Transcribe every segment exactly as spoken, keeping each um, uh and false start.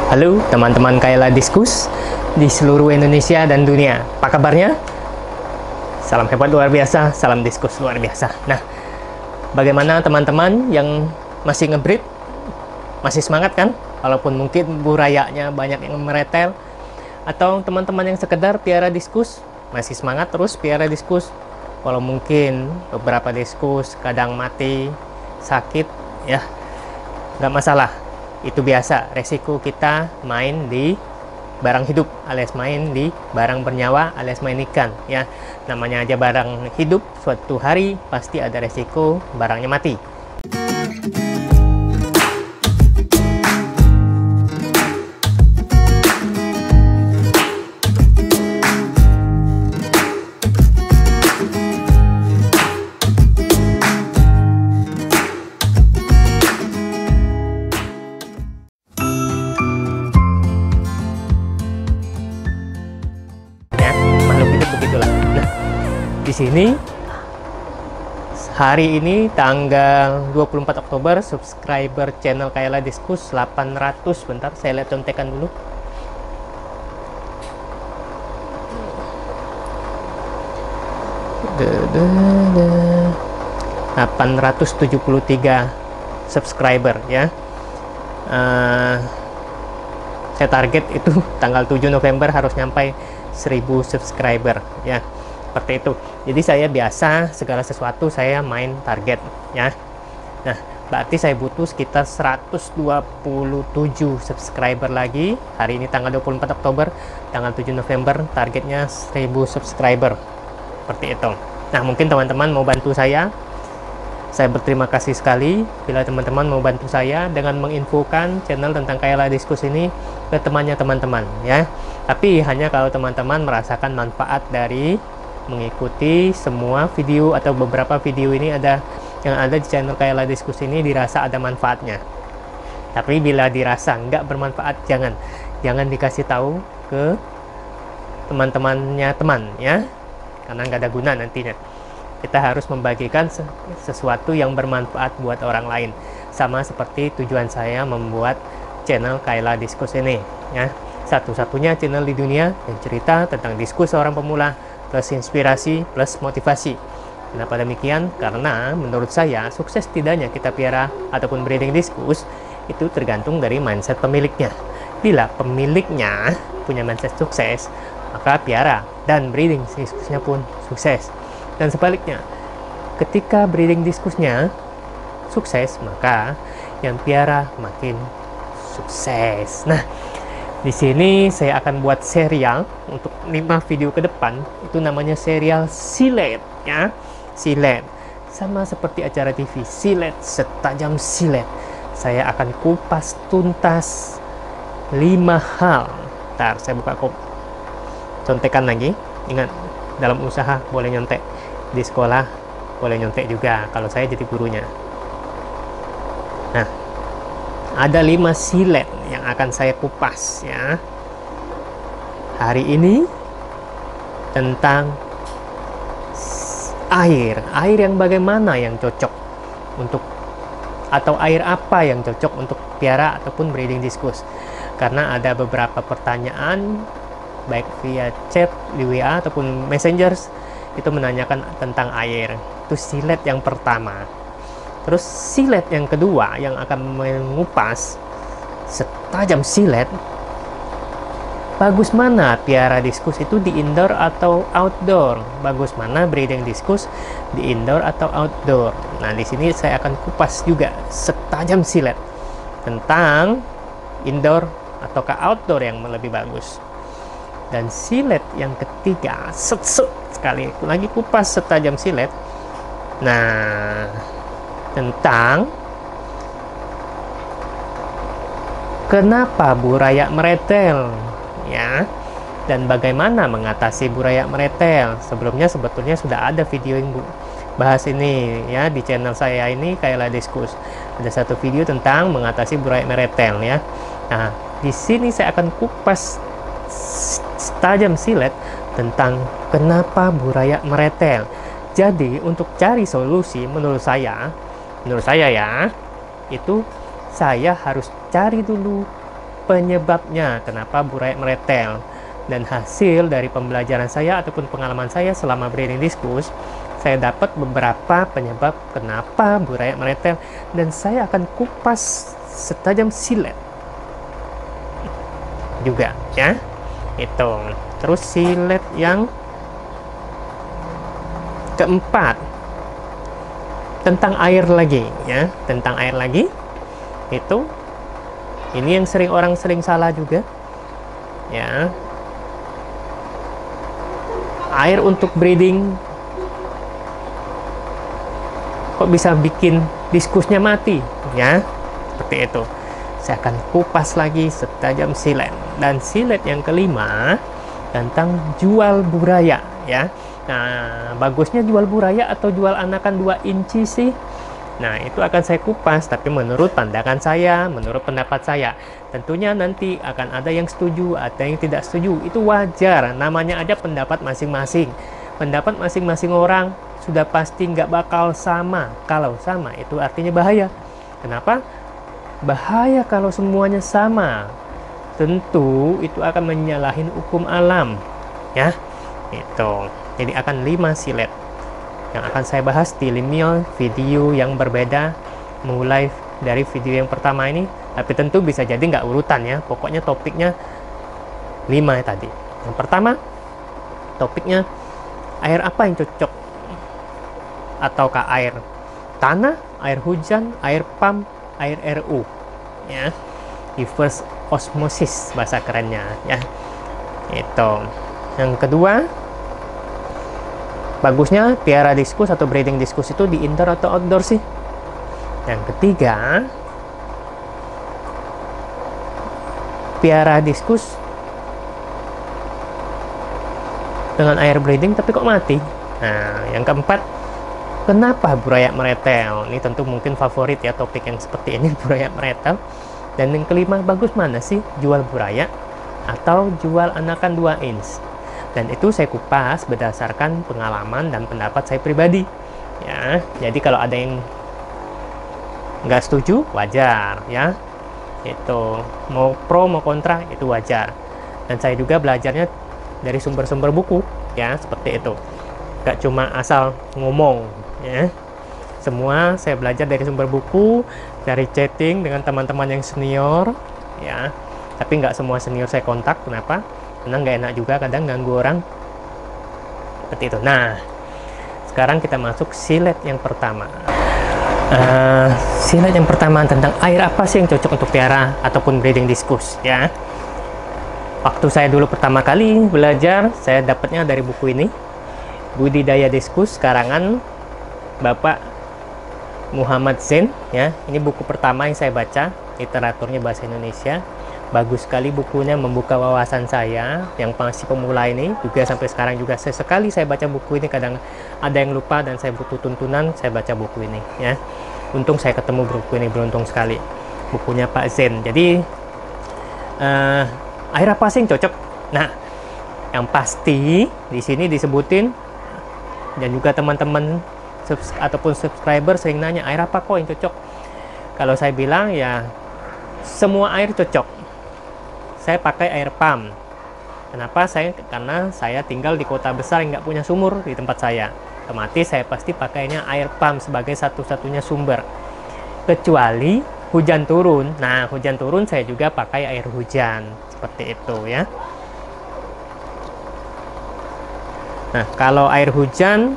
Halo teman-teman Kaila Diskus di seluruh Indonesia dan dunia. Apa kabarnya? Salam hebat luar biasa, salam diskus luar biasa. Nah, bagaimana teman-teman yang masih ngebreed? Masih semangat kan? Walaupun mungkin burayanya banyak yang meretel. Atau teman-teman yang sekedar piara diskus, masih semangat terus piara diskus. Walau mungkin beberapa diskus kadang mati, sakit, ya nggak masalah. Itu biasa, resiko kita main di barang hidup alias main di barang bernyawa alias main ikan, ya namanya aja barang hidup, suatu hari pasti ada resiko barangnya mati. Begitulah. Nah, di sini hari ini tanggal dua puluh empat Oktober, subscriber channel Kaila Diskus delapan ratus. Bentar, saya lihat contekan dulu. delapan ratus tujuh puluh tiga subscriber, ya. Uh, saya target itu tanggal tujuh November harus nyampe seribu subscriber, ya seperti itu. Jadi saya biasa segala sesuatu saya main target, ya. Nah, berarti saya butuh sekitar seratus dua puluh tujuh subscriber lagi. Hari ini tanggal dua puluh empat Oktober, tanggal tujuh November targetnya seribu subscriber, seperti itu. Nah, mungkin teman-teman mau bantu saya. Saya berterima kasih sekali bila teman-teman mau bantu saya dengan menginfokan channel tentang Kaila Diskus ini ke temannya teman-teman, ya. Tapi hanya kalau teman-teman merasakan manfaat dari mengikuti semua video atau beberapa video ini ada yang ada di channel Kaila Diskus ini dirasa ada manfaatnya. Tapi bila dirasa nggak bermanfaat, jangan jangan dikasih tahu ke teman-temannya teman, ya, karena nggak ada guna nantinya. Kita harus membagikan sesuatu yang bermanfaat buat orang lain, sama seperti tujuan saya membuat channel Kaila Diskus ini, ya. Satu-satunya channel di dunia yang cerita tentang diskus seorang pemula plus inspirasi plus motivasi. Kenapa demikian? Karena menurut saya sukses tidaknya kita piara ataupun breeding diskus itu tergantung dari mindset pemiliknya. Bila pemiliknya punya mindset sukses, maka piara dan breeding diskusnya pun sukses. Dan sebaliknya, ketika breeding diskusnya sukses, maka yang piara makin sukses. Nah, di sini saya akan buat serial untuk lima video ke depan. Itu namanya serial silet, ya. Silet. Sama seperti acara T V, silet setajam silet. Saya akan kupas tuntas lima hal. Ntar saya buka kop contekan lagi. Ingat, dalam usaha boleh nyontek, di sekolah boleh nyontek juga kalau saya jadi gurunya. Nah, ada lima silet yang akan saya kupas, ya, hari ini tentang air air yang bagaimana yang cocok untuk, atau air apa yang cocok untuk piara ataupun breeding diskus. Karena ada beberapa pertanyaan baik via chat di W A ataupun messengers itu menanyakan tentang air. Itu silet yang pertama. Terus silet yang kedua yang akan mengupas setajam silet, bagus mana piara diskus itu di indoor atau outdoor, bagus mana breeding diskus di indoor atau outdoor. Nah, di sini saya akan kupas juga setajam silet tentang indoor ataukah outdoor yang lebih bagus. Dan silet yang ketiga, set set sekali lagi kupas setajam silet. Nah, tentang kenapa buraya meretel, ya, dan bagaimana mengatasi buraya meretel. Sebelumnya sebetulnya sudah ada video yang bahas ini, ya, di channel saya ini Kaila Diskus. Ada satu video tentang mengatasi buraya meretel, ya. Nah, di sini saya akan kupas tajam silet tentang kenapa buraya meretel. Jadi untuk cari solusi menurut saya, menurut saya ya, itu saya harus cari dulu penyebabnya kenapa burayak meretel. Dan hasil dari pembelajaran saya ataupun pengalaman saya selama breeding diskus, saya dapat beberapa penyebab kenapa burayak meretel, dan saya akan kupas setajam silet juga ya. Itu terus silet yang keempat tentang air lagi ya, tentang air lagi. Itu ini yang sering orang sering salah juga ya. Air untuk breeding kok bisa bikin diskusnya mati ya, seperti itu. Saya akan kupas lagi setajam silet. Dan silet yang kelima tentang jual buraya ya. Nah, bagusnya jual buraya atau jual anakan dua inci sih? Nah, itu akan saya kupas, tapi menurut pandangan saya, menurut pendapat saya. Tentunya nanti akan ada yang setuju, ada yang tidak setuju. Itu wajar, namanya aja pendapat masing-masing. Pendapat masing-masing orang sudah pasti nggak bakal sama. Kalau sama, itu artinya bahaya. Kenapa? Bahaya kalau semuanya sama. Tentu itu akan menyalahin hukum alam. Ya, itu. Jadi akan lima silet yang akan saya bahas di lima video yang berbeda, mulai dari video yang pertama ini. Tapi tentu bisa jadi nggak urutan ya, pokoknya topiknya lima tadi. Yang pertama topiknya air apa yang cocok, ataukah air tanah, air hujan, air pump, air R U ya, reverse osmosis bahasa kerennya ya. Itu yang kedua, bagusnya piara diskus atau breeding diskus itu di indoor atau outdoor sih. Yang ketiga, piara diskus dengan air breeding tapi kok mati. Nah, yang keempat, kenapa burayak meretel? Ini tentu mungkin favorit ya topik yang seperti ini, burayak meretel. Dan yang kelima, bagus mana sih jual burayak atau jual anakan dua inch? Dan itu saya kupas berdasarkan pengalaman dan pendapat saya pribadi ya. Jadi kalau ada yang nggak setuju, wajar ya. Itu mau pro mau kontra itu wajar. Dan saya juga belajarnya dari sumber-sumber buku ya, seperti itu. Nggak cuma asal ngomong ya. Semua saya belajar dari sumber buku, dari chatting dengan teman-teman yang senior ya. Tapi nggak semua senior saya kontak. Kenapa? Karena nggak enak juga kadang ganggu orang seperti itu. Nah, sekarang kita masuk silet yang pertama. Uh, silet yang pertama tentang air apa sih yang cocok untuk piara ataupun breeding diskus ya. Waktu saya dulu pertama kali belajar, saya dapatnya dari buku ini, Budidaya Diskus karangan Bapak Muhammad Zain ya. Ini buku pertama yang saya baca, literaturnya bahasa Indonesia. Bagus sekali bukunya, membuka wawasan saya yang masih pemula ini. Juga sampai sekarang juga sesekali saya baca buku ini, kadang ada yang lupa dan saya butuh tuntunan, saya baca buku ini ya. Untung saya ketemu buku ini, beruntung sekali, bukunya Pak Zain. Jadi uh, air apa sih yang cocok? Nah, yang pasti di sini disebutin, dan juga teman-teman subs ataupun subscriber sering nanya air apa kok yang cocok. Kalau saya bilang ya semua air cocok. Saya pakai air pump. Kenapa? Saya karena saya tinggal di kota besar yang nggak punya sumur di tempat saya. Otomatis saya pasti pakainya air pump sebagai satu-satunya sumber. Kecuali hujan turun. Nah, hujan turun saya juga pakai air hujan. Seperti itu ya. Nah, kalau air hujan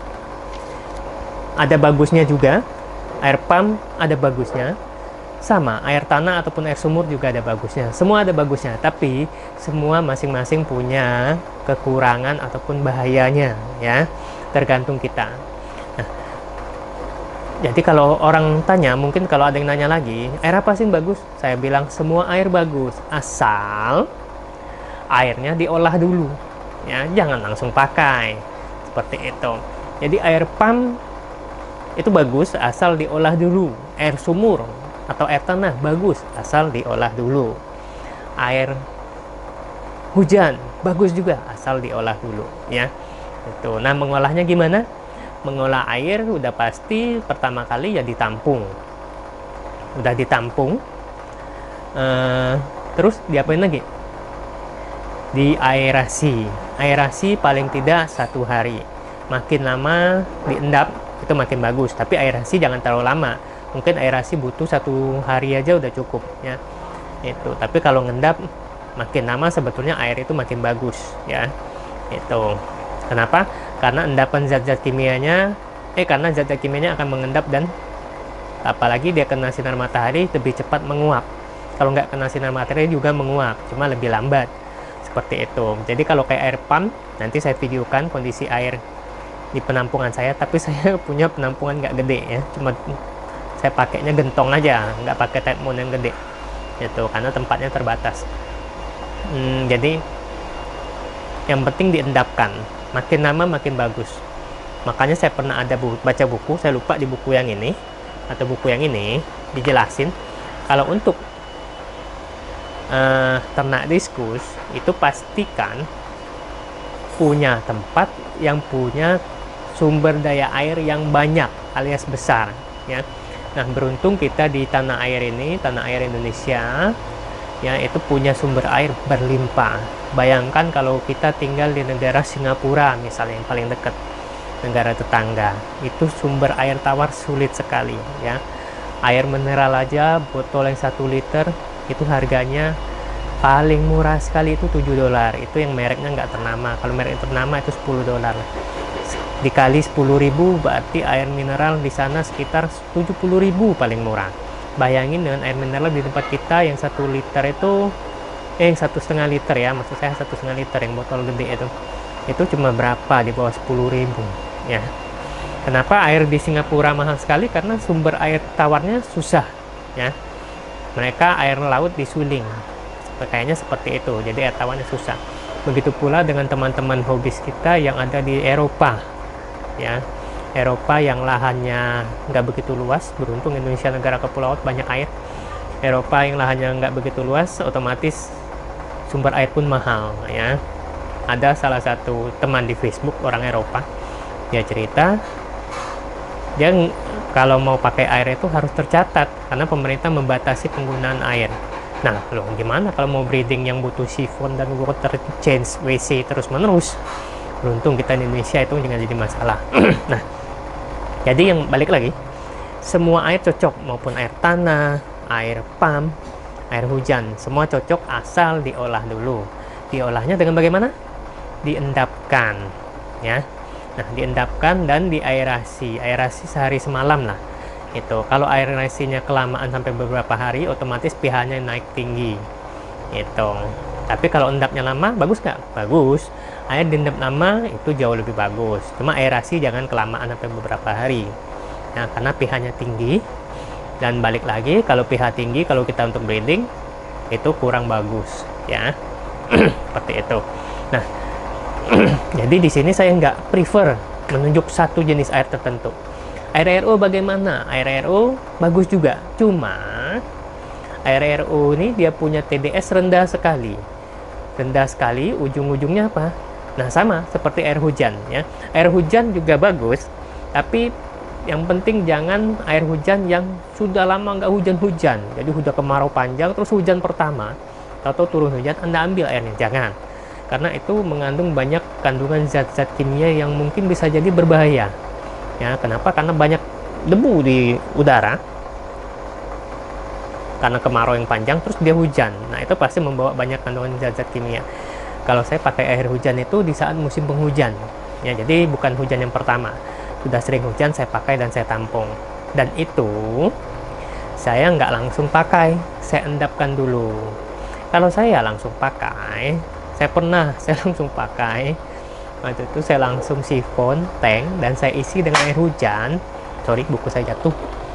ada bagusnya juga. Air pump ada bagusnya. Sama, air tanah ataupun air sumur juga ada bagusnya. Semua ada bagusnya, tapi semua masing-masing punya kekurangan ataupun bahayanya ya. Tergantung kita. Nah, jadi kalau orang tanya, mungkin kalau ada yang nanya lagi, air apa sih yang bagus? Saya bilang semua air bagus, asal airnya diolah dulu ya, jangan langsung pakai. Seperti itu. Jadi air pump itu bagus asal diolah dulu. Air sumur atau air tanah bagus asal diolah dulu. Air hujan bagus juga asal diolah dulu ya. Itu. Nah, mengolahnya gimana? Mengolah air udah pasti pertama kali ya ditampung. Udah ditampung, eh, Terus diapain lagi? Diaerasi. Aerasi paling tidak satu hari. Makin lama diendap itu makin bagus, tapi aerasi jangan terlalu lama. Mungkin aerasi butuh satu hari aja udah cukup ya. Itu. Tapi kalau ngendap makin lama sebetulnya air itu makin bagus ya. Itu. Kenapa? Karena endapan zat-zat kimianya eh karena zat-zat kimianya akan mengendap, dan apalagi dia kena sinar matahari lebih cepat menguap. Kalau nggak kena sinar matahari juga menguap, cuma lebih lambat. Seperti itu. Jadi kalau kayak air pump, nanti saya videokan kondisi air di penampungan saya, tapi saya punya penampungan nggak gede ya, cuma saya pakainya gentong aja, nggak pakai tap moon yang gede itu karena tempatnya terbatas. Hmm, jadi yang penting diendapkan, makin lama makin bagus. Makanya saya pernah ada bu baca buku, saya lupa di buku yang ini atau buku yang ini dijelasin kalau untuk uh, ternak diskus itu pastikan punya tempat yang punya sumber daya air yang banyak alias besar ya. Nah, beruntung kita di tanah air ini, tanah air Indonesia ya, itu punya sumber air berlimpah. Bayangkan kalau kita tinggal di negara Singapura misalnya, yang paling dekat, negara tetangga, itu sumber air tawar sulit sekali ya. Air mineral aja botol yang satu liter itu harganya paling murah sekali itu tujuh dolar. Itu yang mereknya nggak ternama. Kalau merek ternama itu sepuluh dolar. Dikali sepuluh ribu berarti air mineral di sana sekitar tujuh puluh ribu paling murah. Bayangin dengan air mineral di tempat kita yang satu liter itu eh satu setengah liter ya, maksud saya satu setengah liter yang botol gede itu itu cuma berapa, di bawah sepuluh ribu ya. Kenapa air di Singapura mahal sekali? Karena sumber air tawarnya susah ya. Mereka air laut disuling, kayaknya seperti itu, jadi air tawarnya susah. Begitu pula dengan teman-teman hobis kita yang ada di Eropa ya. Eropa yang lahannya nggak begitu luas, beruntung Indonesia negara kepulauan banyak air. Eropa yang lahannya nggak begitu luas, otomatis sumber air pun mahal ya. Ada salah satu teman di Facebook orang Eropa, dia cerita dia kalau mau pakai air itu harus tercatat karena pemerintah membatasi penggunaan air. Nah, loh gimana kalau mau breeding yang butuh sifon dan water change W C terus menerus? Beruntung kita di Indonesia itu jangan jadi masalah. Nah, jadi yang balik lagi, semua air cocok, maupun air tanah, air pump, air hujan, semua cocok asal diolah dulu. Diolahnya dengan bagaimana? Diendapkan ya. Nah, diendapkan dan diaerasi. Aerasi sehari semalam lah. Itu kalau aerasinya kelamaan sampai beberapa hari, otomatis pH-nya naik tinggi. Itu. Tapi kalau endapnya lama, bagus nggak? Bagus. Air diendap lama itu jauh lebih bagus. Cuma aerasi jangan kelamaan sampai beberapa hari. Nah, karena pH-nya tinggi. Dan balik lagi, kalau pH tinggi, kalau kita untuk breeding itu kurang bagus, ya. Seperti itu. Nah, jadi di sini saya nggak prefer menunjuk satu jenis air tertentu. Air R O bagaimana? Air R O bagus juga, cuma air R O ini dia punya T D S rendah sekali, rendah sekali. Ujung-ujungnya apa? Nah, sama seperti air hujan, ya. Air hujan juga bagus, tapi yang penting jangan air hujan yang sudah lama nggak hujan-hujan, jadi udah kemarau panjang terus hujan pertama atau turun hujan Anda ambil airnya, jangan. Karena itu mengandung banyak kandungan zat-zat kimia yang mungkin bisa jadi berbahaya. Ya, kenapa? Karena banyak debu di udara. Karena kemarau yang panjang terus dia hujan. Nah, itu pasti membawa banyak kandungan zat-zat kimia. Kalau saya pakai air hujan itu di saat musim penghujan. Ya, jadi bukan hujan yang pertama. Sudah sering hujan saya pakai dan saya tampung. Dan itu saya nggak langsung pakai, saya endapkan dulu. Kalau saya langsung pakai, saya pernah saya langsung pakai waktu itu saya langsung sifon tank dan saya isi dengan air hujan. Sorry, buku saya jatuh.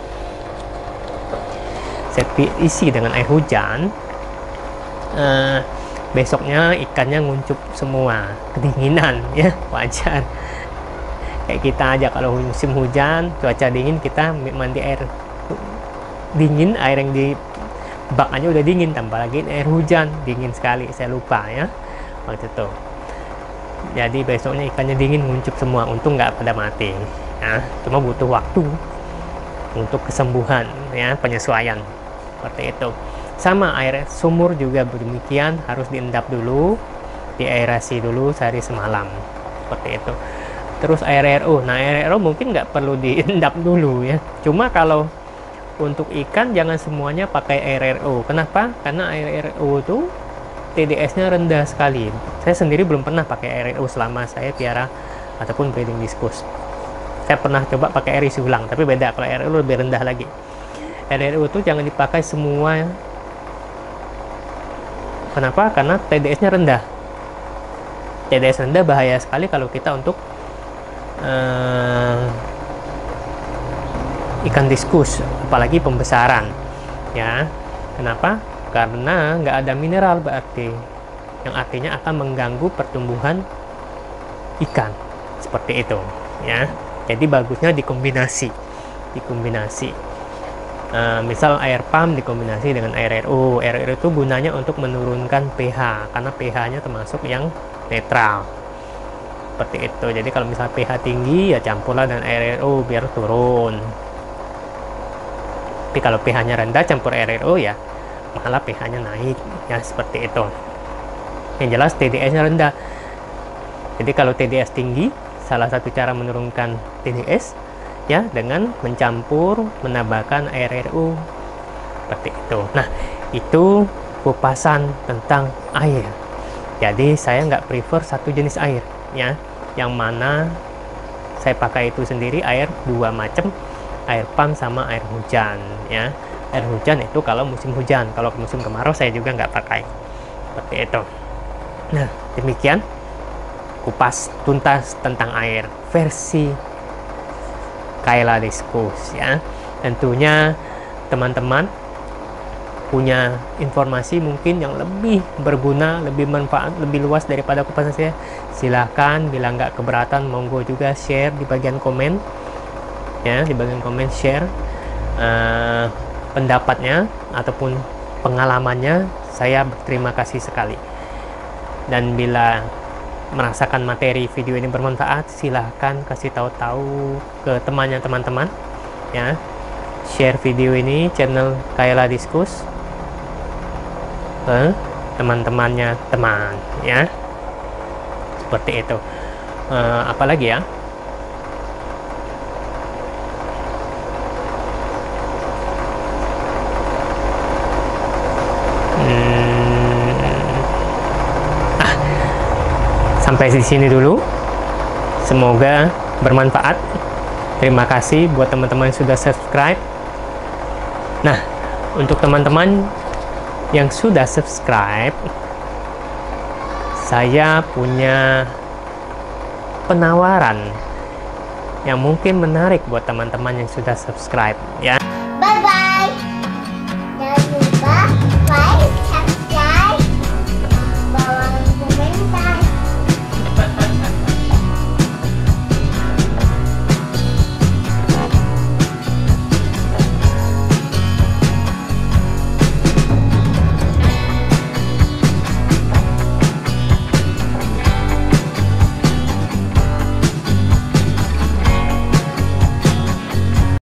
Saya isi dengan air hujan. Uh, besoknya ikannya nguncup semua, kedinginan, ya wajar. Kayak kita aja kalau musim hujan, cuaca dingin, kita mandi air dingin, air yang di bak aja udah dingin, tambah lagi air hujan dingin sekali, saya lupa ya waktu itu. Jadi besoknya ikannya dingin, nguncup semua. Untung nggak pada mati ya, cuma butuh waktu untuk kesembuhan ya, penyesuaian seperti itu. Sama air sumur juga demikian, harus diendap dulu, diaerasi dulu sehari semalam, seperti itu. Terus air R O, nah air R O mungkin nggak perlu diendap dulu ya, cuma kalau untuk ikan jangan semuanya pakai air R O. Kenapa? Karena air R O itu T D S-nya rendah sekali. Saya sendiri belum pernah pakai air R O selama saya piara ataupun breeding diskus. Saya pernah coba pakai air isi ulang, tapi beda, kalau air R O lebih rendah lagi. Air R O itu jangan dipakai semua. Kenapa? Karena T D S-nya rendah. T D S rendah bahaya sekali kalau kita untuk uh, ikan diskus, apalagi pembesaran. Ya, kenapa? Karena nggak ada mineral berarti, yang artinya akan mengganggu pertumbuhan ikan. Seperti itu, ya. Jadi bagusnya dikombinasi, dikombinasi. Uh, misal air pump dikombinasi dengan air R O. Air R O itu gunanya untuk menurunkan pH, karena pH-nya termasuk yang netral. Seperti itu. Jadi kalau misal pH tinggi, ya campurlah dengan air R O biar turun. Tapi kalau pH-nya rendah, campur air R O ya malah pH-nya naik. Ya seperti itu. Yang jelas T D S-nya rendah. Jadi kalau T D S tinggi, salah satu cara menurunkan T D S ya dengan mencampur, menambahkan air R O, seperti itu. Nah, itu kupasan tentang air. Jadi saya nggak prefer satu jenis air ya, yang mana saya pakai itu sendiri air dua macam, air pump sama air hujan ya. Air hujan itu kalau musim hujan, kalau musim kemarau saya juga nggak pakai, seperti itu. Nah, demikian kupas tuntas tentang air versi Kaela Diskus ya. Tentunya teman-teman punya informasi mungkin yang lebih berguna, lebih manfaat, lebih luas daripada kupasan saya, silahkan. Bila nggak keberatan, monggo juga share di bagian komen ya, di bagian komen share uh, pendapatnya ataupun pengalamannya. Saya berterima kasih sekali. Dan bila merasakan materi video ini bermanfaat, silahkan kasih tahu-tahu ke temannya teman-teman ya. Share video ini, channel Kaela Diskus, ke teman-temannya teman ya, seperti itu. Uh, apalagi ya, sampai di sini dulu. Semoga bermanfaat. Terima kasih buat teman-teman yang sudah subscribe. Nah, untuk teman-teman yang sudah subscribe, saya punya penawaran yang mungkin menarik buat teman-teman yang sudah subscribe ya.